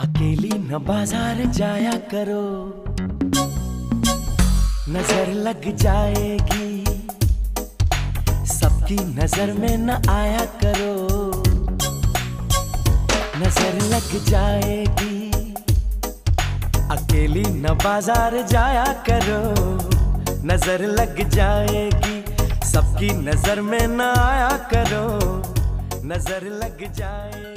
अकेली न बाजार जाया करो, नजर लग जाएगी, सबकी नजर में न आया करो, नजर लग जाएगी। अकेली न बाजार जाया करो, नजर लग जाएगी, सबकी नजर में न आया करो, नजर लग जाएगी।